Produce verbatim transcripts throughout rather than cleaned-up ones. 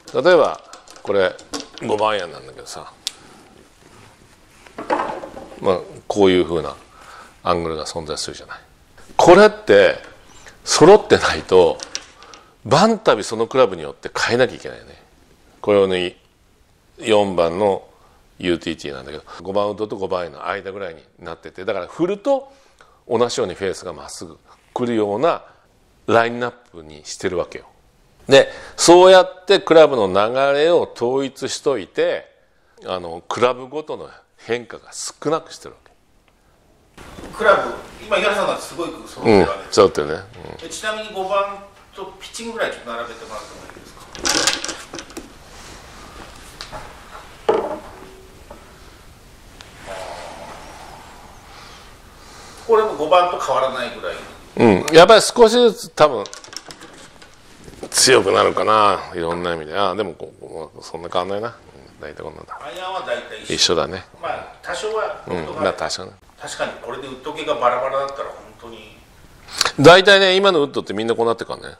例えばこれごばんアイアンなんだけどさ、まあこういうふうなアングルが存在するじゃない。これって揃ってないとバンたびそのクラブによって変えなきゃいけないよね。これをねよんばんの ユーティーティー なんだけど、ごばんウッドとごばんアイアンの間ぐらいになってて、だから振ると同じようにフェースがまっすぐ来るようなラインナップにしてるわけよ。でそうやってクラブの流れを統一しといて、あのクラブごとの変化が少なくしてるわけ。 クラブ今井原さんがすごい揃ってるわけです、 うん、揃ってるね、 うん、ちなみにごばんとピッチングぐらいちょっと並べてもらってもいいですか。これもごばんと変わらないぐらい。 うん、やっぱり少しずつ多分強くなるかな、いろんな意味で。ああでもこうそんな変わんないな、大体こんなんだ。 アイアンは大体一緒だね。 まあ多少はうん、まあ多少ね。 確かにこれでウッド系がバラバラだったら本当に大体ね今のウッドってみんなこうなってるからね。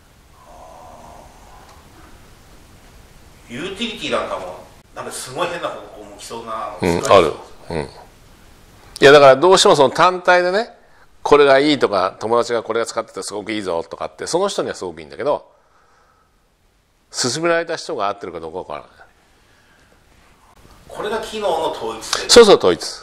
ユーティリティなんかもなんかすごい変な方向向きそうなの、 うん、ある、うん、いやだからどうしてもその単体でねこれがいいとか、友達がこれが使っててすごくいいぞとかってその人にはすごくいいんだけど、勧められた人が合ってるかどうかわからない。 これが機能の統一性。 そうそう、統一。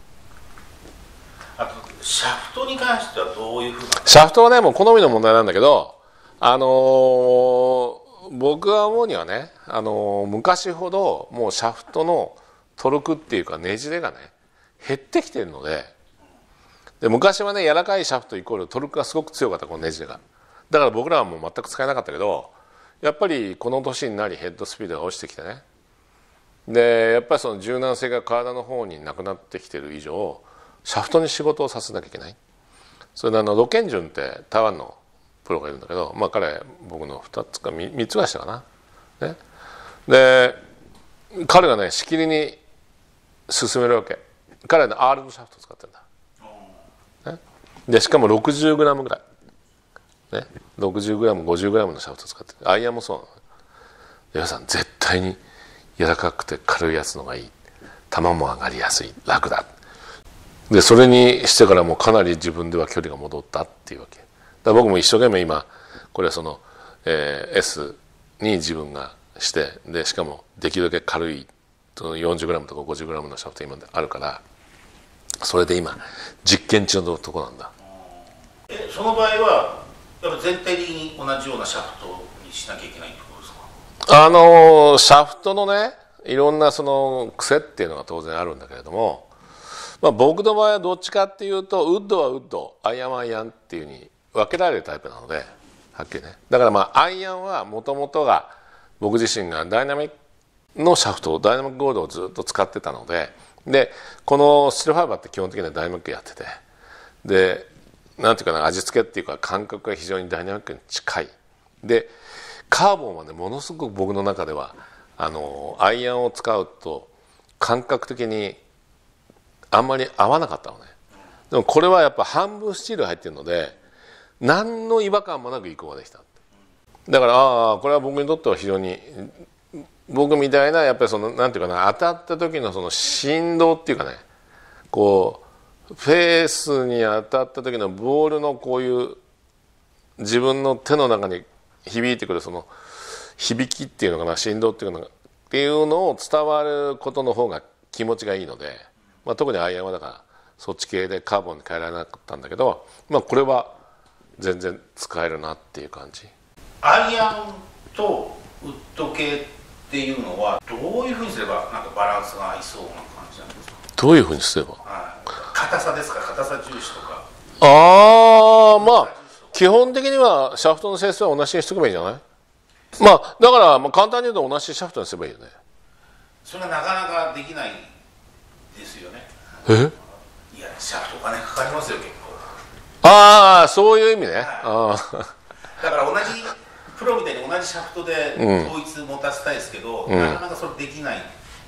あとシャフトに関してはどういうふうな。 シャフトはねもう好みの問題なんだけど、あのー、僕が思うにはね、あのー、昔ほどもうシャフトのトルクっていうかねじれがね減ってきてるので、で昔はね柔らかいシャフトイコールトルクがすごく強かった、このねじれが。だから僕らはもう全く使えなかったけど、やっぱりこの年になりヘッドスピードが落ちてきてね、でやっぱりその柔軟性が体の方になくなってきてる以上シャフトに仕事をさせなきゃいけない。それであのロケンジュンって台湾のプロがいるんだけど、まあ彼僕のふたつかみっつぐらいしたかな、ね、で彼がねしきりに勧めるわけ。彼はね アール のシャフトを使ってるんだ、ね、でしかも ろくじゅうグラム ぐらい、ね、ろくじゅうグラム、ごじゅうグラム のシャフトを使ってる。アイアンもそうなの。皆さん絶対に柔らかくて軽いやつのがいい、球も上がりやすい、楽だ。でそれにしてからもうかなり自分では距離が戻ったっていうわけだから、僕も一生懸命今これはその、えー、S に自分がして、でしかもできるだけ軽い よんじゅうグラム とか ごじゅうグラム のシャフト今であるから、それで今実験中のとこなんだ。 えその場合はやっぱ全体的に同じようなシャフトにしなきゃいけないってことですか。 あのシャフトのねいろんなその癖っていうのが当然あるんだけれども、まあ、僕の場合はどっちかっていうとウッドはウッド、アイアンはアイアンっていうふうに分けられるタイプなので、はっきりね。だからまあアイアンはもともとが僕自身がダイナミックのシャフトをダイナミックゴールドをずっと使ってたので、でこのスチールファイバーって基本的にはダイナミックやってて、でなんていうかな、味付けっていうか感覚が非常にダイナミックに近い。でカーボンはねものすごく僕の中ではあのアイアンを使うと感覚的にあんまり合わなかったのね。でもこれはやっぱ半分スチール入ってるので何の違和感もなく移行ができた。だからああこれは僕にとっては非常に、僕みたいなやっぱりそのなんていうかな、当たった時のその振動っていうかね、こうフェースに当たった時のボールのこういう自分の手の中に響いてくるその響きっていうのかな、振動っていうのかっていうのを伝わることの方が気持ちがいいので、まあ、特にアイアンはだからそっち系でカーボンに変えられなかったんだけど、まあ、これは全然使えるなっていう感じ。 アイアンとウッド系っていうのはどういうふうにすればなんかバランスが合いそうな感じなんですか。 どういうふうにすれば、 はい、硬さですか、硬さ重視とか。 ああまあ基本的にはシャフトの性質は同じにしとけばいいんじゃない。まあだからまあ簡単に言うと同じシャフトにすればいいよね。 それがなかなかできないですよね。 えいやシャフトお金かかりますよ結構。 ああそういう意味ね、はい、あだから同じプロみたいに同じシャフトで統一持たせたいですけど、うん、なかなかそれできない。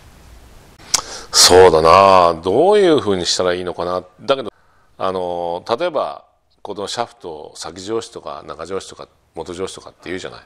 そうだな、どういうふうにしたらいいのかな。だけどあの例えばこのシャフト先上司とか中上司とか元上司とかっていうじゃない。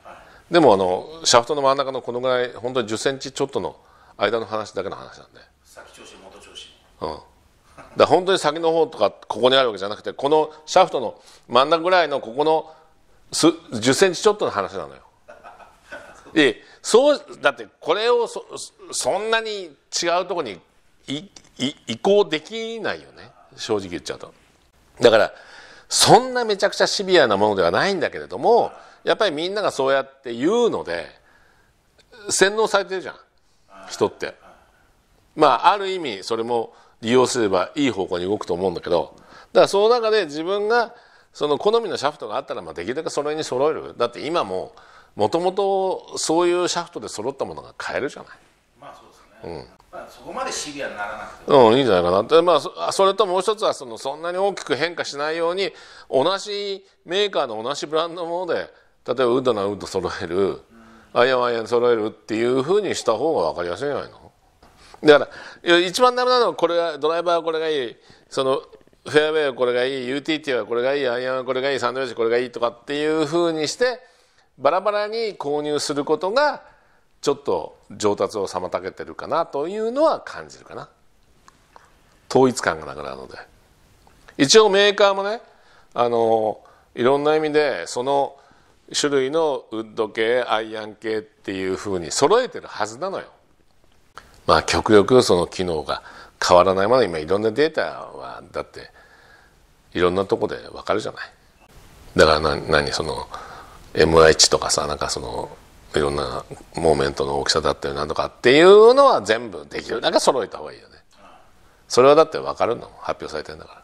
でもあのシャフトの真ん中のこのぐらい本当にじゅっセンチちょっとの間の話だけの話なんで、 先調子元調子、 うん、だから本当に先の方とかここにあるわけじゃなくて、このシャフトの真ん中ぐらいのここのじゅっセンチちょっとの話なのよ。でそうだってこれを そ, そんなに違うところにいい移行できないよね、正直言っちゃうと。だからそんなめちゃくちゃシビアなものではないんだけれども、やっぱりみんながそうやって言うので洗脳されてるじゃん人って。まあある意味それも利用すればいい方向に動くと思うんだけど、だからその中で自分がその好みのシャフトがあったら、まあできるだけそれに揃える。だって今ももともとそういうシャフトで揃ったものが買えるじゃない。 まあそうですね、うん、まあ、そこまでシビアにならなくてうん、いいんじゃないかなって。まあ そ, それともう一つはそのそんなに大きく変化しないように同じメーカーの同じブランドのもので、例えばウッドなウッド揃える、うん、アイアンアイアン揃えるっていうふうにした方が分かりやすいんじゃないの。だから一番ダメなのはこれがドライバーはこれがいい、そのフェアウェイはこれがいい、ユーティーティー はこれがいい、アイアンはこれがいい、サンドウェッジこれがいいとかっていうふうにしてバラバラに購入することがちょっと上達を妨げてるかなというのは感じるかな。統一感がなくなるので。一応メーカーもね、あのいろんな意味でその種類のウッド系アイアン系っていうふうに揃えてるはずなのよ。まあ極力その機能が変わらないまで、今いろんなデータはだっていろんなとこで分かるじゃない。だから何何その エムアイ 値とかさ、なんかそのいろんなモーメントの大きさだったりなんとかっていうのは全部できるだけ揃えた方がいいよね。それはだって分かるんだもん、発表されてるんだから。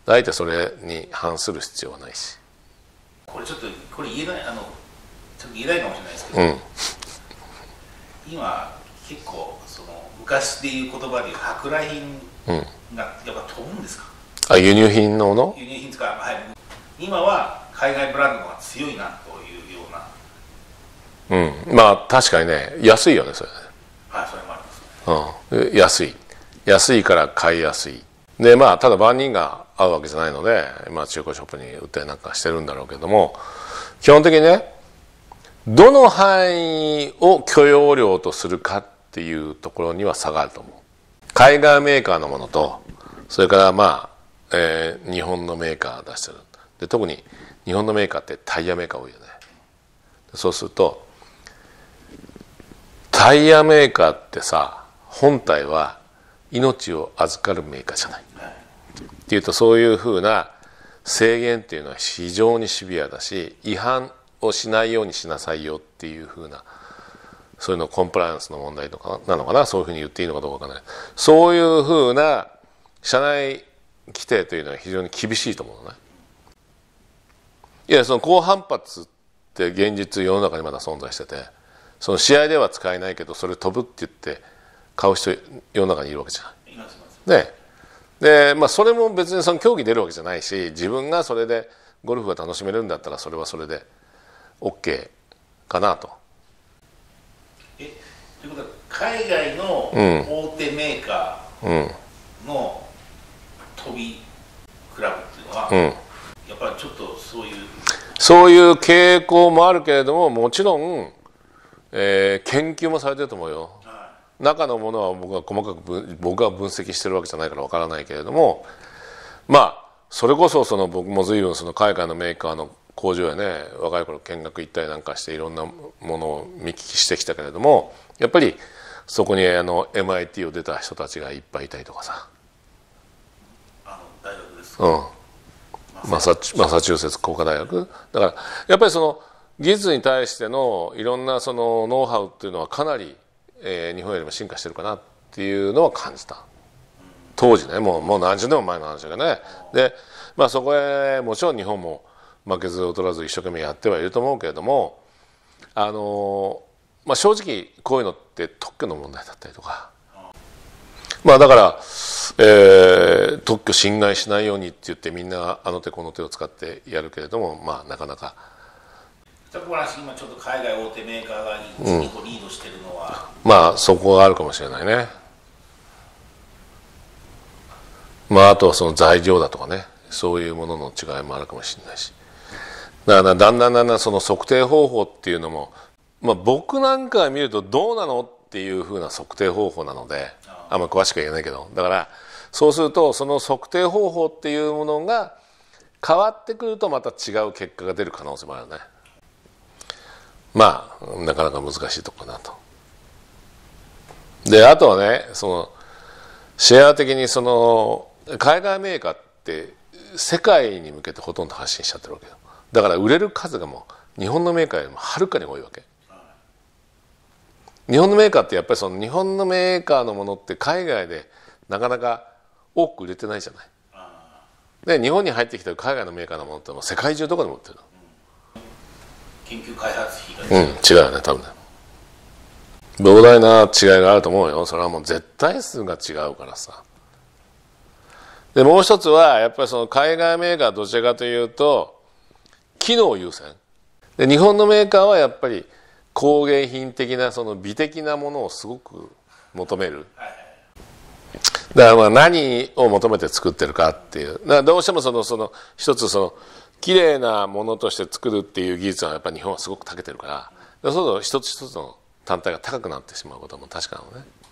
あえてそれに反する必要はないし。 これちょっとこれ言えない、あのちょっと言えないかもしれないですけど、うん、今結構その昔でいう言葉でいう舶来品がやっぱ飛ぶんですか、 うん、あ、輸入品のもの、 輸入品ですか、はい、今は海外ブランドの方が強いなというような。 うん、まあ確かにね、安いよねそれね。 はい、それもありますね。 うん、安い安いから買いやすいで、まあただ万人が合うわけじゃないので、まあ中古ショップに売ったりなんかしてるんだろうけども、基本的にね、どの範囲を許容量とするかっていうところには差があると思う。海外メーカーのものと、それからまあ、えー、日本のメーカー出してる。で特に日本のメーカーってタイヤメーカー多いよね。そうするとタイヤメーカーってさ、本体は命を預かるメーカーじゃない、はい、っていうと、そういうふうな制限っていうのは非常にシビアだし、違反をしないようにしなさいよっていうふうな、そういうのコンプライアンスの問題とかなのかな、そういうふうに言っていいのかどうかわからない。そういうふうな社内規定というのは非常に厳しいと思うのね。いや、その高反発って現実世の中にまだ存在してて、その試合では使えないけどそれ飛ぶって言って買う人世の中にいるわけじゃない。ね、で、まあ、それも別にその競技出るわけじゃないし、自分がそれでゴルフが楽しめるんだったらそれはそれで OK かなと。 えということは海外の大手メーカーの飛びクラブっていうのは、うん、やっぱりちょっとそういうそういう傾向もあるけれども、もちろん、えー、研究もされてると思うよ。中のものは僕は細かく僕が分析してるわけじゃないからわからないけれども、まあそれこそその僕も随分その海外のメーカーの工場へね、若い頃見学行ったりなんかしていろんなものを見聞きしてきたけれども、やっぱりそこにあの エムアイティー を出た人たちがいっぱいいたりとかさ、 あの大学ですか、 うん、マサチマサチューセッツ工科大学だから、やっぱりその技術に対してのいろんなそのノウハウっていうのはかなり、えー、日本よりも進化してるかなっていうのは感じた。当時ね、もうもう何十年も前の話だけどね。で、まあそこへもちろん日本も負けず劣らず一生懸命やってはいると思うけれども、あのまあ正直こういうのって特許の問題だったりとか、まあだから、えー、特許侵害しないようにって言ってみんなあの手この手を使ってやるけれども、まあなかなか。 今ちょっと海外大手メーカーがいち、にこリードしてるのは、 うん、まあそこがあるかもしれないね。まああとはその材料だとかね、そういうものの違いもあるかもしれないし、 だからだんだんだんだんその測定方法っていうのも、まあ、僕なんかが見るとどうなのっていうふうな測定方法なのであんま詳しくは言えないけど、だからそうするとその測定方法っていうものが変わってくるとまた違う結果が出る可能性もあるね。まあなかなか難しいところかなと。であとはね、そのシェア的にその海外メーカーって世界に向けてほとんど発信しちゃってるわけよ。だから売れる数がもう日本のメーカーよりもはるかに多いわけ。日本のメーカーってやっぱりその日本のメーカーのものって海外でなかなか多く売れてないじゃない。で日本に入ってきてる海外のメーカーのものってもう世界中どこでも売ってるの。 研究開発費がうん、違うよね多分ね。膨大な違いがあると思うよ。それはもう絶対数が違うからさ。でもう一つはやっぱりその海外メーカーはどちらかというと機能優先で、日本のメーカーはやっぱり工芸品的なその美的なものをすごく求める。だからまあ何を求めて作ってるかっていう、だからどうしてもそのその一つその綺麗なものとして作るっていう技術はやっぱり日本はすごく長けてるから、そうすると一つ一つの単体が高くなってしまうことも確かなのね。